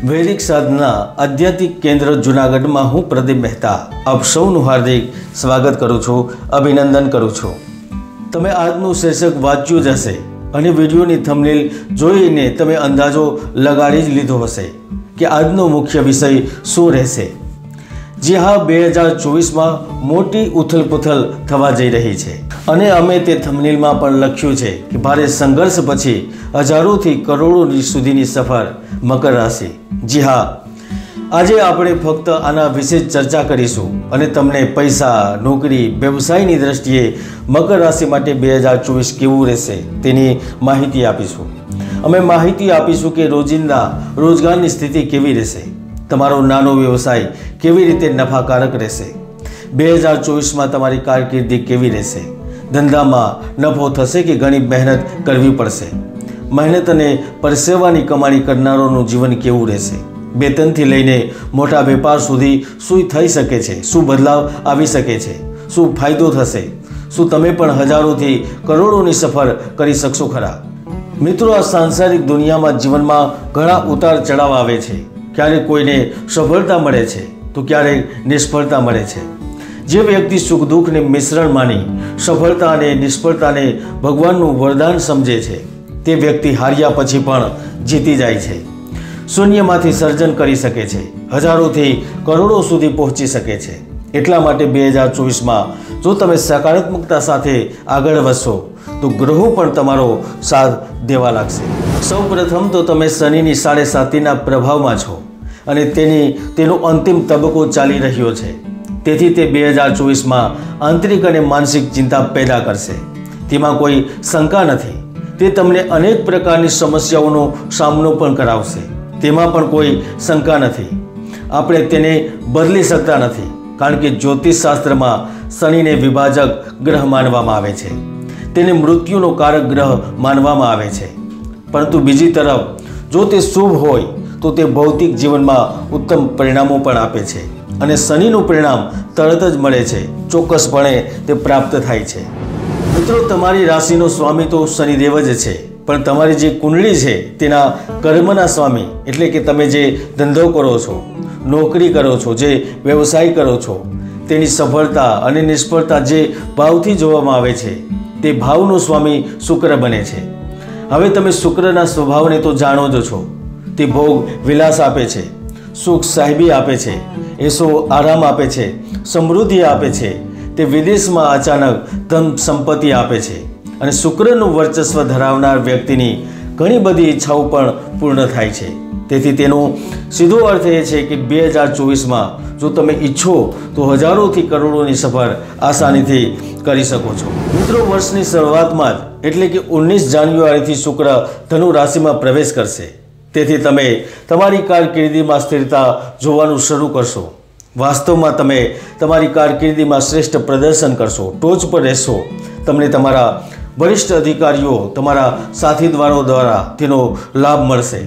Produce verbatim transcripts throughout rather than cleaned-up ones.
વૈદિક સાધના આધ્યાત્મિક કેન્દ્ર જૂનાગઢમાં હું પ્રદીપ મહેતા આપ સૌનું હાર્દિક સ્વાગત કરું છું, અભિનંદન કરું છું। તમે આજનું શીર્ષક વાંચ્યું જ હશે અને વિડીયોની થંબનેલ જોઈને તમે અંદાજો લગાડી જ લીધો હશે કે આજનો મુખ્ય વિષય શું રહેશે। જી હા, બે હજાર ચોવીસમાં મોટી ઉથલપુથલ થવા જઈ રહી છે અને અમે તે થંબનેલમાં પણ લખ્યું છે કે ભારે સંઘર્ષ પછી હજારોથી કરોડો સુધીની સફર મકર રાશિ। જી હા, આજે આપણે ફક્ત આના વિશે જ ચર્ચા કરીશું અને તમને પૈસા, નોકરી, વ્યવસાયની દ્રષ્ટિએ મકર રાશિ માટે બે હજાર ચોવીસ કેવું રહેશે તેની માહિતી આપીશું। અમે માહિતી આપીશું કે રોજિંદા રોજગારની સ્થિતિ કેવી રહેશે, તમારો નાનો વ્યવસાય કેવી રીતે નફાકારક રહેશે, બે હજાર ચોવીસમાં તમારી કારકિર્દી કેવી રહેશે, ધંધામાં નફો થશે કે ઘણી મહેનત કરવી પડશે, મહેનત અને પરસેવાની કમાણી કરનારોનું જીવન કેવું રહેશે, વેતનથી લઈને મોટા વેપાર સુધી શું થઈ શકે છે, શું બદલાવ આવી શકે છે, શું ફાયદો થશે, શું તમે પણ હજારોથી કરોડોની સફર કરી શકશો ખરા। મિત્રો, આ સાંસારિક દુનિયામાં જીવનમાં ઘણા ઉતાર ચઢાવ આવે છે। ક્યારેક કોઈને સફળતા મળે છે તો ક્યારેક નિષ્ફળતા મળે છે। જે વ્યક્તિ સુખ દુઃખને મિશ્રણ માની સફળતા અને નિષ્ફળતાને ભગવાનનું વરદાન સમજે છે તે વ્યક્તિ હાર્યા પછી પણ જીતી જાય છે, શૂન્યમાંથી સર્જન કરી શકે છે, હજારોથી કરોડો સુધી પહોંચી શકે છે। એટલા માટે બે હજાર ચોવીસમાં જો તમે સકારાત્મકતા સાથે આગળ વધશો તો ગ્રહો પણ તમારો સાથ દેવા લાગશે। સૌ પ્રથમ તો તમે શનિની સાડે સાતીના પ્રભાવમાં છો અને તેની તેનો અંતિમ તબક્કો ચાલી રહ્યો છે, તેથી તે બે હજાર ચોવીસમાં આંતરિક અને માનસિક ચિંતા પેદા કરશે, તેમાં કોઈ શંકા નથી। તે તમને અનેક પ્રકારની સમસ્યાઓનો સામનો પણ કરાવશે, તેમાં પણ કોઈ શંકા નથી। આપણે તેને બદલી શકતા નથી કારણ કે જ્યોતિષશાસ્ત્રમાં શનિને વિભાજક ગ્રહ માનવામાં આવે છે, તેને મૃત્યુનો કારક ગ્રહ માનવામાં આવે છે। પરંતુ બીજી તરફ જો તે શુભ હોય તો તે ભૌતિક જીવનમાં ઉત્તમ પરિણામો પણ આપે છે અને શનિનું પરિણામ તરત જ મળે છે, ચોક્કસપણે તે પ્રાપ્ત થાય છે। મિત્રો, તમારી રાશિનો સ્વામી તો શનિદેવ જ છે, પણ તમારી જે કુંડળી છે તેના કર્મના સ્વામી એટલે કે તમે જે ધંધો કરો છો, નોકરી કરો છો, જે વ્યવસાય કરો છો, તેની સફળતા અને નિષ્ફળતા જે ભાવથી જોવામાં આવે છે તે ભાવનો સ્વામી શુક્ર બને છે। હવે તમે શુક્રના સ્વભાવને તો જાણો જ છો, તે ભોગ વિલાસ આપે છે, સુખ સાહેબી આપે છે, એસો આરામ આપે છે, સમૃદ્ધિ આપે છે, તે વિદેશમાં અચાનક ધન સંપત્તિ આપે છે અને શુક્રનું વર્ચસ્વ ધરાવનાર વ્યક્તિની ઘણી બધી ઈચ્છાઓ પણ પૂર્ણ થાય છે। તેથી તેનો સીધો અર્થ એ છે કે બે હજાર ચોવીસમાં જો તમે ઈચ્છો તો હજારોથી કરોડોની સફર આસાનીથી કરી શકો છો। મિત્રો, વર્ષની શરૂઆતમાં જ એટલે કે ઓગણીસ જાન્યુઆરીથી શુક્ર ધનુ રાશિમાં પ્રવેશ કરશે, તેથી તમે તમારી કારકિર્દીમાં સ્થિરતા જોવાનું શરૂ કરશો। વાસ્તવમાં તમે તમારી કારકિર્દીમાં શ્રેષ્ઠ પ્રદર્શન કરશો, ટોચ પર રહેશો, તમને તમારા વરિષ્ઠ અધિકારીઓ, તમારા સાથીદારો દ્વારા તેનો લાભ મળશે,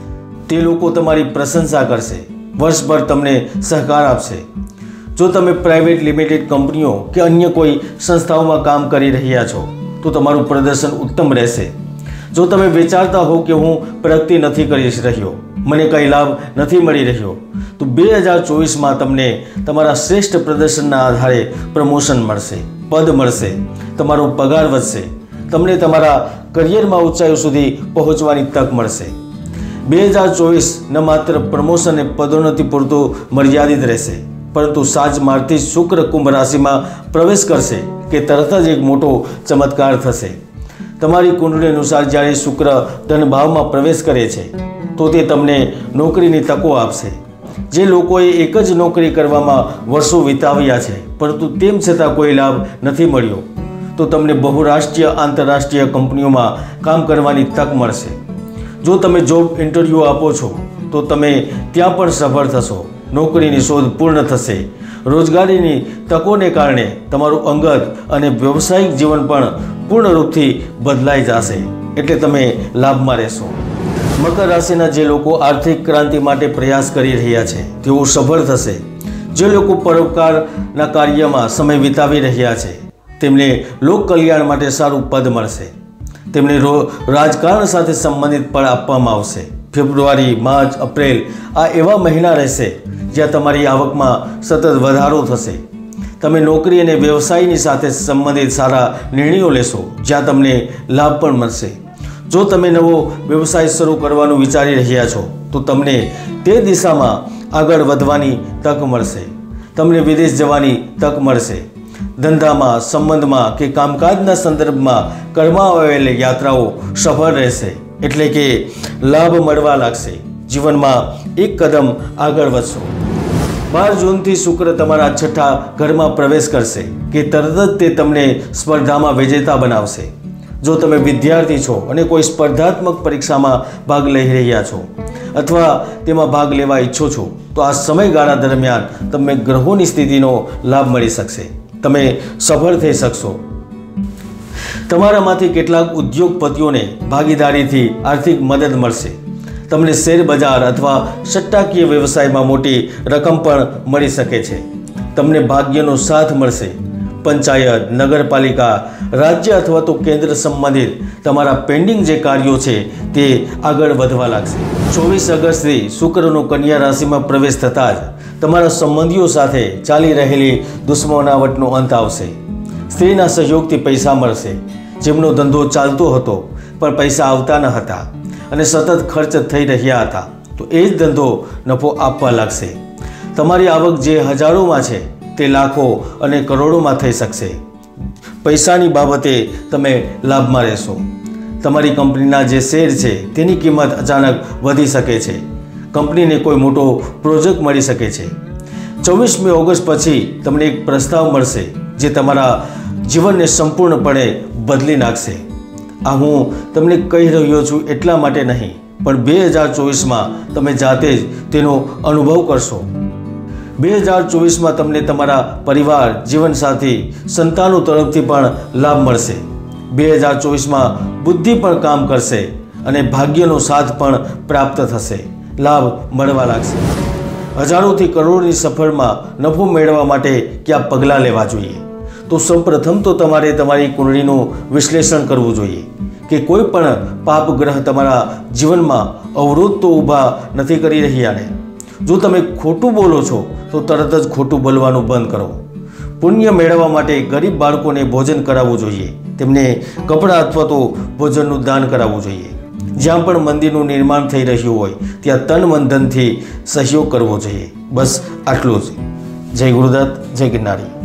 તે લોકો તમારી પ્રશંસા કરશે, વર્ષભર તમને સહકાર આપશે। જો તમે પ્રાઇવેટ લિમિટેડ કંપનીઓ કે અન્ય કોઈ સંસ્થાઓમાં કામ કરી રહ્યા છો તો તમારું પ્રદર્શન ઉત્તમ રહેશે। જો તમે વિચારતા હો કે હું પ્રગતિ નથી કરી રહ્યો, મને કંઈ લાભ નથી મળી રહ્યો, તો બે હજાર ચોવીસમાં તમને તમારા શ્રેષ્ઠ પ્રદર્શનના આધારે પ્રમોશન મળશે, પદ મળશે, તમારો પગાર વધશે, તમને તમારા કરિયરમાં ઊંચાઈઓ સુધી પહોંચવાની તક મળશે। બે હજાર ચોવીસ ન માત્ર પ્રમોશન અને પદોન્નતિ પૂરતું મર્યાદિત રહેશે, પરંતુ સાજ મારથી શુક્ર કુંભ રાશિમાં પ્રવેશ કરશે કે તરત જ એક મોટો ચમત્કાર થશે। તમારી કુંડળી અનુસાર જ્યારે શુક્ર ધન ભાવમાં પ્રવેશ કરે છે તો તે તમને નોકરીની તકો આપશે। જે લોકોએ એક જ નોકરી કરવામાં વર્ષો વિતાવ્યા છે પરંતુ તેમ છતાં કોઈ લાભ નથી મળ્યો, તો તમને બહુરાષ્ટ્રીય આંતરરાષ્ટ્રીય કંપનીઓમાં કામ કરવાની તક મળશે। જો તમે જોબ ઇન્ટરવ્યૂ આપો છો તો તમે ત્યાં પણ સફળ થશો, નોકરીની શોધ પૂર્ણ થશે, રોજગારીની તકોને કારણે તમારું અંગત અને વ્યવસાયિક જીવન પણ પૂર્ણ રૂપથી બદલાઈ જશે, એટલે તમે લાભમાં રહેશો। મકર રાશિના જે લોકો આર્થિક ક્રાંતિ માટે પ્રયાસ કરી રહ્યા છે તેઓ સફળ થશે। જે લોકો પરોપકારના કાર્યમાં સમય વિતાવી રહ્યા છે તેમને લોક કલ્યાણ માટે સારું પદ મળશે, તેમને રાજકારણ સાથે સંબંધિત પદ આપવામાં આવશે, ફેબ્રુઆરી, માર્ચ, એપ્રિલ આ એવા મહિના રહેશે જ્યાં તમારી આવકમાં સતત વધારો થશે. તમે નોકરી અને વ્યવસાયની સાથે સંબંધિત સારા નિર્ણયો લેશો જ્યાં તમને લાભ પણ મળશે. જો તમે નવો વ્યવસાય શરૂ કરવાનું વિચારી રહ્યા છો તો તમને તે દિશામાં આગળ વધવાની તક મળશે. તમને વિદેશ જવાની તક મળશે. ધંધામાં, સંબંધમાં કે કામકાજના સંદર્ભમાં કરવામાં આવેલી યાત્રાઓ સફળ રહેશે, એટલે કે લાભ મળવા લાગશે. જીવનમાં એક કદમ આગળ વધશો. બાર જૂનથી શુક્ર તમારા છઠ્ઠા ઘરમાં પ્રવેશ કરશે કે તરત જ તે તમને સ્પર્ધામાં વિજેતા બનાવશે. જો તમે વિદ્યાર્થી છો અને કોઈ સ્પર્ધાત્મક પરીક્ષામાં ભાગ લઈ રહ્યા છો અથવા તેમાં ભાગ લેવા ઈચ્છો છો તો આ સમયગાળા દરમિયાન તમને ગ્રહોની સ્થિતિનો લાભ મળી શકશે. તમે સફળ થઈ શકશો. તમારામાંથી કેટલાક ઉદ્યોગપતિઓને ભાગીદારીથી આર્થિક મદદ મળશે. તમને શેર બજાર અથવા સટ્ટાકીય વ્યવસાયમાં મોટી રકમ પણ મળી શકે છે. તમને ભાગ્યનો સાથ મળશે. પંચાયત, નગરપાલિકા, રાજ્ય અથવા તો કેન્દ્ર સંબંધિત તમારા પેન્ડિંગ જે કાર્યો છે તે આગળ વધવા લાગશે. ચોવીસ ઓગસ્ટથી શુક્રનો કન્યા રાશિમાં પ્રવેશ થતાં જ તમારા સંબંધીઓ સાથે ચાલી રહેલી દુશ્મનાવટનો અંત આવશે. સ્ત્રીના સહયોગથી પૈસા મળશે. જેમનો ધંધો ચાલતો હતો પણ પૈસા આવતા ન હતા અને સતત ખર્ચ થઈ રહ્યા હતા તો એ જ ધંધો નફો આપવા લાગશે. તમારી આવક જે હજારોમાં છે તે લાખો અને કરોડોમાં થઈ શકશે. પૈસાની બાબતે તમે લાભમાં રહેશો. તમારી કંપનીના જે શેર છે તેની કિંમત અચાનક વધી શકે છે. કંપનીને કોઈ મોટો પ્રોજેક્ટ મળી શકે છે. ચોવીસમી ઓગસ્ટ પછી તમને એક પ્રસ્તાવ મળશે જે તમારા જીવનને સંપૂર્ણપણે બદલી નાખશે. આ હું તમને કહી રહ્યો છું એટલા માટે નહીં, પણ બે હજાર ચોવીસમાં તમે જાતે જ તેનો અનુભવ કરશો. બે હજાર ચોવીસમાં તમને તમારા પરિવાર, જીવનસાથી, સંતાનો તરફથી પણ લાભ મળશે. બે હજાર ચોવીસમાં બુદ્ધિ પણ કામ કરશે અને ભાગ્યનો સાથ પણ પ્રાપ્ત થશે. લાભ મળવા લાગશે. હજારોથી કરોડની સફળમાં નફો મેળવવા માટે કયા પગલાં લેવા જોઈએ? તો સૌપ્રથમ તો તમારે તમારી કુંડળીનું વિશ્લેષણ કરવું જોઈએ કે કોઈ પણ પાપ ગ્રહ તમારા જીવનમાં અવરોધ તો ઊભા નથી કરી રહ્યા ને. જો તમે ખોટું બોલો છો તો તરત જ ખોટું બોલવાનું બંધ કરો. પુણ્ય મેળવવા માટે ગરીબ બાળકોને ભોજન કરાવવું જોઈએ. તેમને કપડાં અથવા તો ભોજનનું દાન કરાવવું જોઈએ. જ્યાં પણ મંદિરનું નિર્માણ થઈ રહ્યું હોય ત્યાં તન મન ધનથી સહયોગ કરવો જોઈએ. બસ આટલું જ. જય ગુરુદત્ત, જય ગિરનારી.